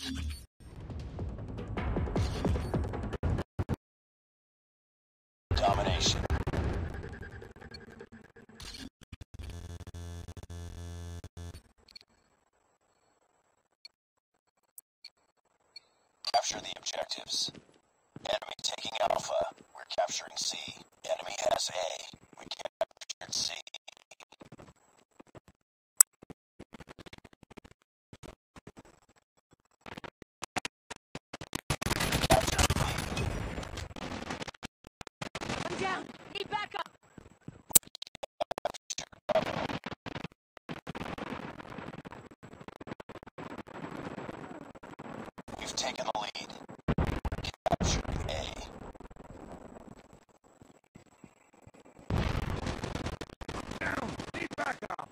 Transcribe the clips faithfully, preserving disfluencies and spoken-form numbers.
Domination. Capture the objectives. Enemy taking Alpha. We're capturing C. Enemy has A. We captured C. Captured B. I'm down. Need backup. We've taken the lead. Capturing A. Down. Need backup.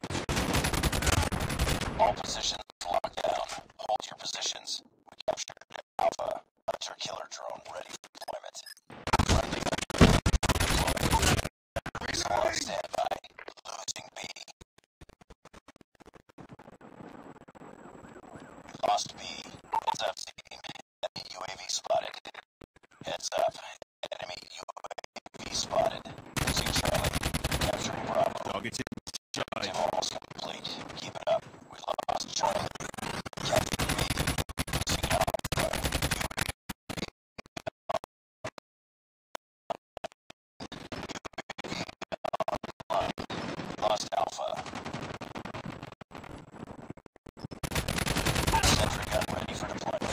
All positions locked down. Hold your positions. We captured Alpha. Hunter killer drone ready for deployment. Friendly deployment. Missile on standby. Losing B. We lost B. Heads up, team. Enemy U A V spotted. Heads up. Enemy U A V spotted. Losing Charlie. Capturing Bravo. Targeting Charlie. Objective almost complete. Keep it up. We lost Charlie. Capturing B. Losing Alpha. We lost Alpha. Sentry gun ready for deployment.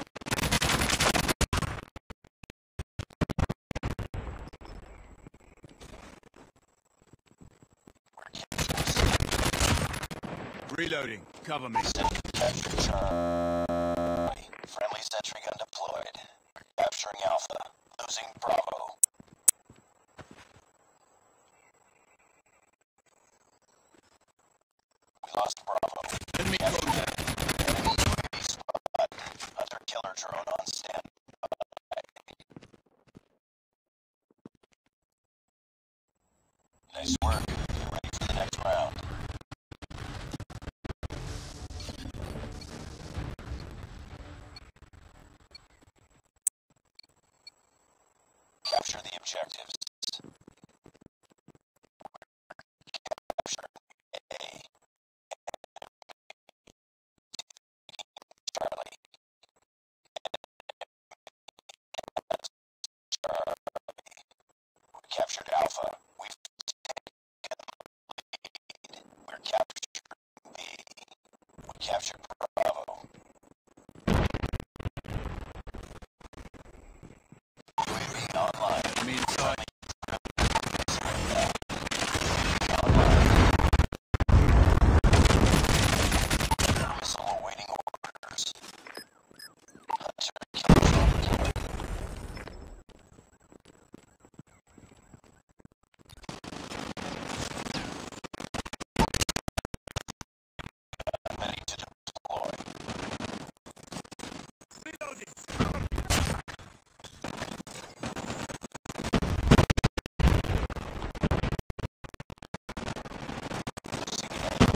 Reloading. Cover me. Sentry captured Charlie. Friendly sentry gun deployed. We're capturing Alpha. Losing Bravo. We lost Bravo. Enemy Captured contact. Enemy U A V spot. Hunter killer drone on standby. Nice work. Get ready for the next round. Capture the objectives. Capture A. Charlie. Charlie. We captured Alpha. We've taken the lead. We're capturing B. We captured Bravo. U A V online. Enemy inside. Missile awaiting orders. Hunter killer drone deployed. Ready to deploy. Reloading. Losing A.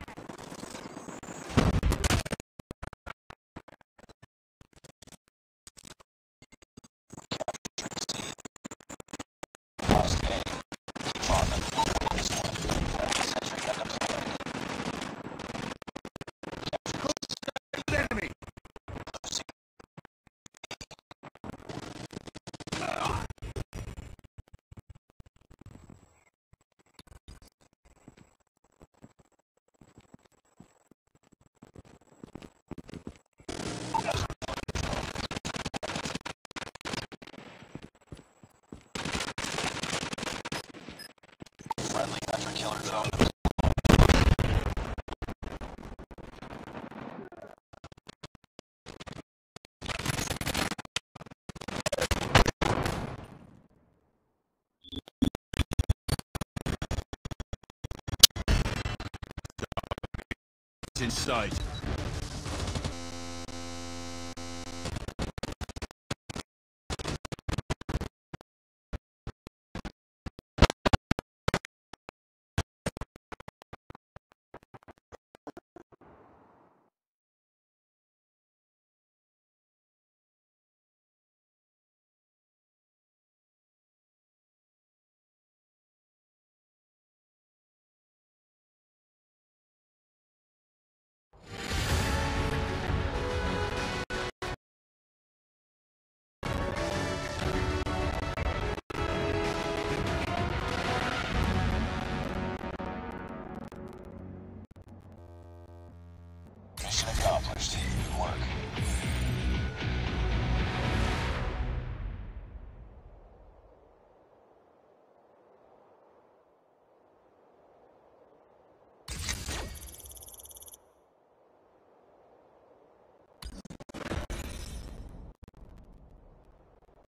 Captured C. Lost A. Keep on them. This one. Friendly sentry gun deployed. Captured Enemy. losing friendly hunter killer drone deployed. It's in sight. accomplished. Good work.